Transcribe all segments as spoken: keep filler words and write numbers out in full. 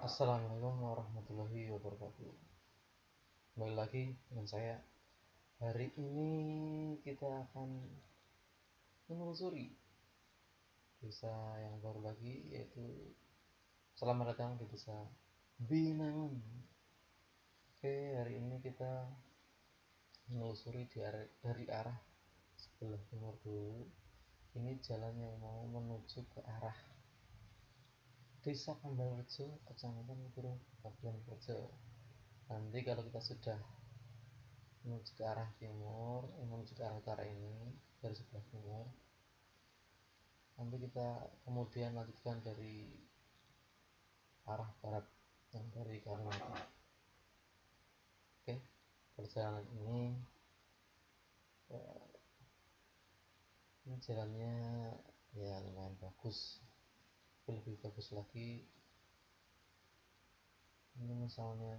Assalamualaikum warahmatullahi wabarakatuh. Kembali lagi dengan saya. Hari ini kita akan menelusuri desa yang baru lagi, yaitu selamat datang di desa Binangun. Oke, hari ini kita menelusuri dari arah sebelah timur dulu. Ini jalan yang mau menuju ke arah Desa Kambalrejo, Kecamatan Kurung, Kabupaten Projo. Nanti kalau kita sudah menuju ke arah timur, eh, menuju ke arah utara ini dari sebelah timur, nanti kita kemudian lanjutkan dari arah barat yang dari Kalimantan. Oke, perjalanan ini eh, ini jalannya ya lumayan bagus. Lebih bagus lagi ini misalnya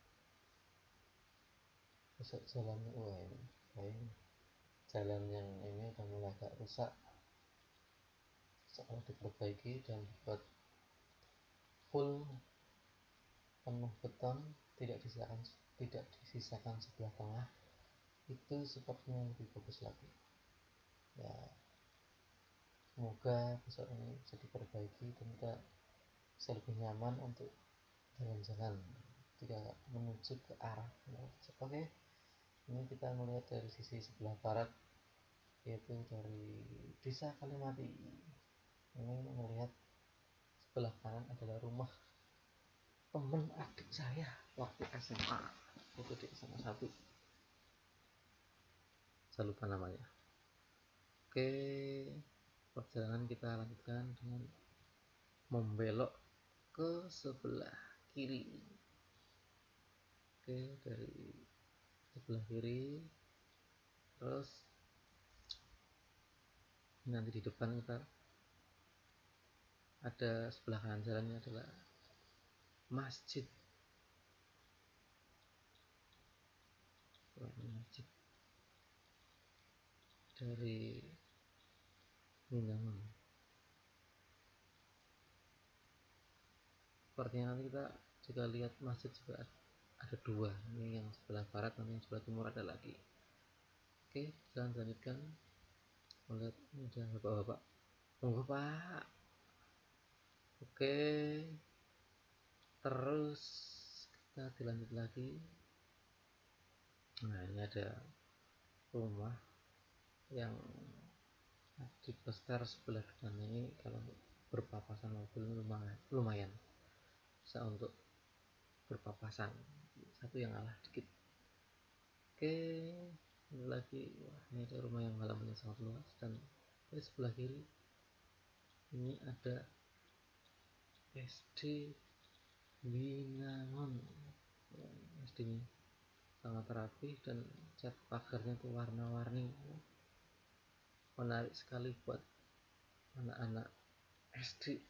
besok jalannya, wah ini kayak jalan yang ini udah mulai agak rusak, sekarang diperbaiki dan dibuat full penuh beton, tidak disisakan tidak disisakan sebelah tengah. Itu sepertinya lebih bagus lagi ya. Semoga besok ini bisa diperbaiki dan kita bisa lebih nyaman untuk jalan-jalan jika menuju ke arah. Oke, ini kita melihat dari sisi sebelah barat, yaitu dari desa Kalimati. Ini melihat sebelah kanan adalah rumah teman adik saya waktu S M A, waktu di S M A satu, saya lupa namanya. Oke, perjalanan kita lanjutkan dengan membelok ke sebelah kiri. Oke, dari sebelah kiri, terus nanti di depan kita ada sebelah kanan jalannya adalah masjid. Masjid dari Minangun. Sepertinya nanti kita juga lihat masjid juga ada dua, ini yang sebelah barat dan yang sebelah timur ada lagi. Oke, jalan lanjutkan. Melihat ini ada bapak-bapak. Monggo Pak. Oke, terus kita dilanjut lagi. Nah, ini ada rumah yang di poster sebelah depan ini, kalau berpapasan mobil lumayan, lumayan bisa untuk berpapasan, satu yang kalah dikit. Oke, ini lagi, wah ini ada rumah yang halamannya sangat luas, dan di sebelah kiri ini ada S D Binangun. S D-nya sangat rapi dan cat pagarnya itu warna-warni, menarik sekali buat anak-anak S D.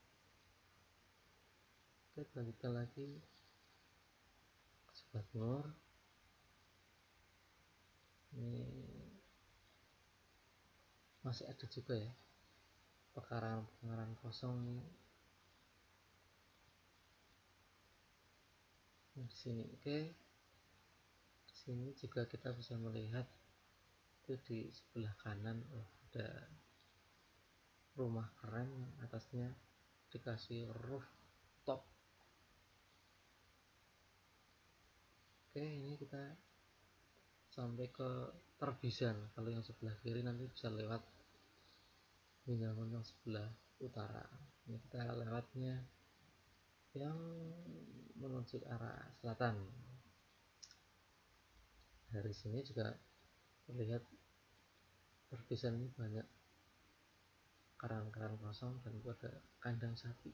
Kita lanjutkan lagi ke sebelah timur. Ini masih ada juga ya pekarangan-pekarangan kosong di sini. Oke, di sini juga kita bisa melihat itu di sebelah kanan, oh, ada rumah keren yang atasnya dikasih rooftop. Oke, ini kita sampai ke Terbisan. Kalau yang sebelah kiri nanti bisa lewat Binangun yang sebelah utara. Ini kita lewatnya yang menuju ke arah selatan. Dari sini juga terlihat Terbisan ini banyak karang-karang kosong dan itu ada kandang sapi.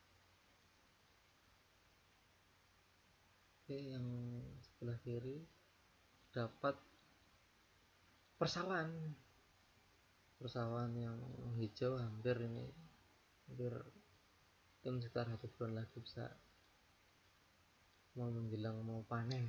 Oke, yang sebelah kiri dapat persawahan persawahan yang hijau, hampir ini hampir mungkin sekitar satu bulan lagi bisa mau menjelang mau panen.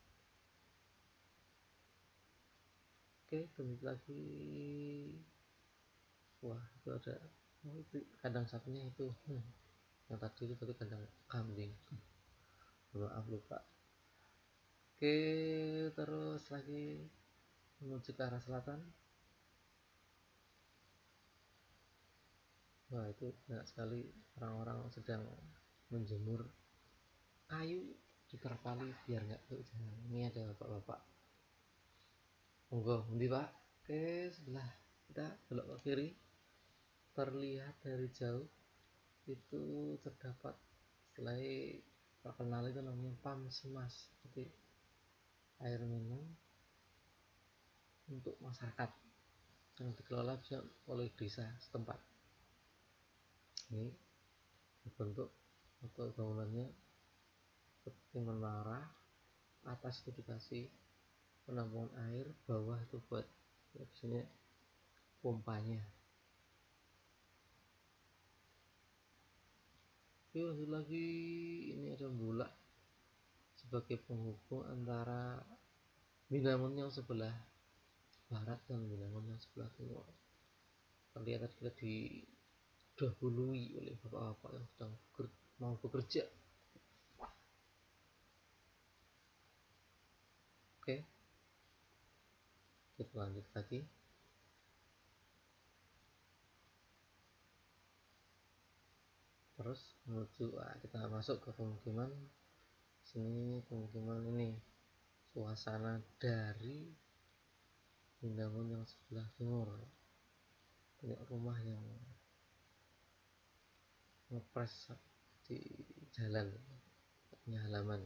Oke, lanjut lagi. Wah, itu ada, oh, itu kandang sapinya itu. Hmm. Yang tadi itu tadi kandang kambing. Maaf lupa. Oke, terus lagi menuju ke arah selatan. Wah, itu banyak sekali orang-orang sedang menjemur kayu di terpali biar nggak kehujanan. Ini ada bapak-bapak. Monggo, nanti pak. Oke, sebelah kita belok ke kiri. Terlihat dari jauh itu terdapat setelah terkenal itu namanya Pam Simas, jadi air minum untuk masyarakat yang dikelola bisa oleh desa setempat. Ini berbentuk atau bangunannya seperti menara, atas itu dikasih penampungan air, bawah itu buat ya, biasanya pompanya. Yuk lanjut lagi, ini ada bola sebagai penghubung antara Binangun yang sebelah barat dan Binangun yang sebelah timur. Terlihat kita didahului oleh bapak-bapak yang sedang mau bekerja. Oke, kita lanjut lagi. Terus menuju ah, kita masuk ke pemukiman. Sini pemukiman ini suasana dari Binangun yang sebelah timur. Banyak rumah yang ngepres di jalan, punya halaman.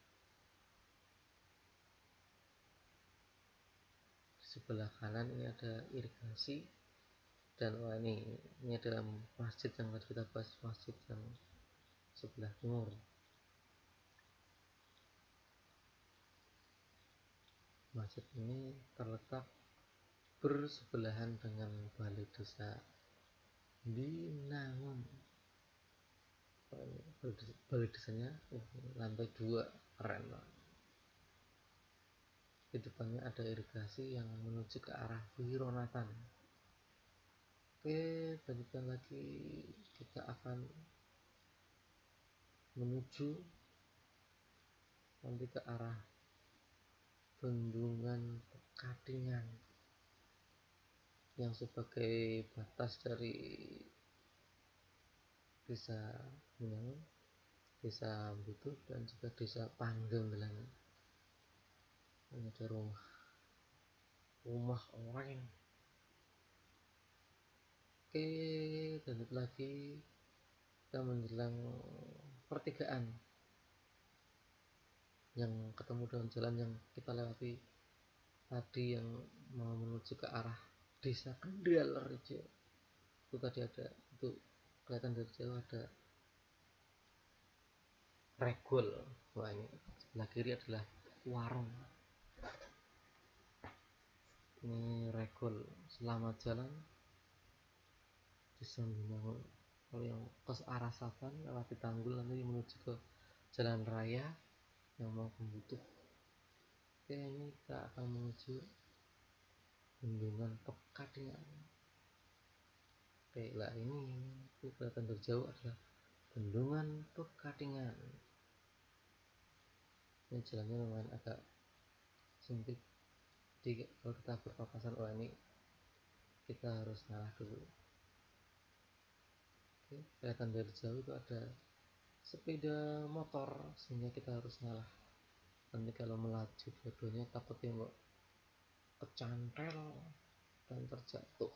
Di sebelah kanan ini ada irigasi, dan wah ini ini adalah masjid yang tadi kita bahas, masjid yang sebelah timur. Masjid ini terletak bersebelahan dengan balai desa Binangun. Balai desanya oh, lantai dua, keren banget. Di depannya ada irigasi yang menuju ke arah Wironatan. Oke, lanjutkan lagi, kita akan menuju nanti ke arah Bendungan Pekadingan yang sebagai batas dari desa Binangun, desa Butuh, dan juga desa Panggenggelan. Ini ada rumah rumah orang. Oke, lanjut lagi, kita menjelang pertigaan yang ketemu dengan jalan yang kita lewati tadi yang mau menuju ke arah desa Kendal Rejo. Itu tadi ada, itu kelihatan dari jauh ada regol. Wah, ini sebelah kiri adalah warung. Ini regol. Selamat jalan desa Binangun. Kalau yang ke arah selatan lewati Tanggul nanti menuju ke jalan raya yang mau ke Butuh. Oke, ini kita akan menuju Bendungan Pekadingan. Oke, lah ini itu kelihatan dari jauh adalah Bendungan Pekadingan. Ini jalannya lumayan agak sempit, jadi kalau kita berpapasan, wah ini kita harus ngalah dulu. Oke, kelihatan dari jauh itu ada sepeda motor sehingga kita harus ngalah. Nanti kalau melaju dua-duanya takutnya kok kecantel dan terjatuh.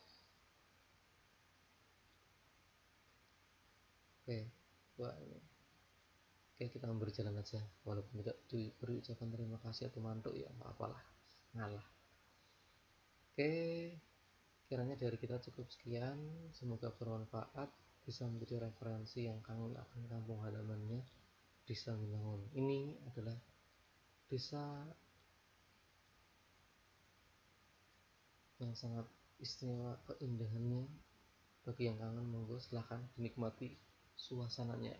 Oke, wah ini. Oke, kita berjalan aja walaupun tidak diberi ucapan terima kasih atau mantuk, ya nggak apalah, ngalah. Oke, kiranya dari kita cukup sekian, semoga bermanfaat, bisa menjadi referensi yang kangen akan kampung halamannya desa Binangun. Ini adalah desa yang sangat istimewa keindahannya. Bagi yang kangen, monggo silahkan dinikmati suasananya.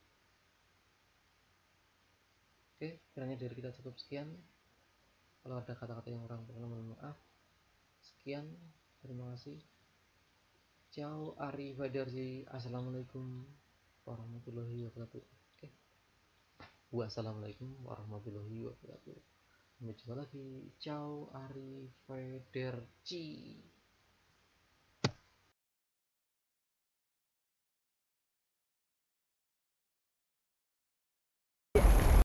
Oke, kiranya dari kita cukup sekian. Kalau ada kata-kata yang kurang berkenan, mohon maaf. Sekian, terima kasih. Ciao, Ari Badarji. Assalamualaikum. warahmatullahi wabarakatuh. Oke. Wassalamualaikum warahmatullahi wabarakatuh. Sampai jumpa lagi. Ciao, arrivederci.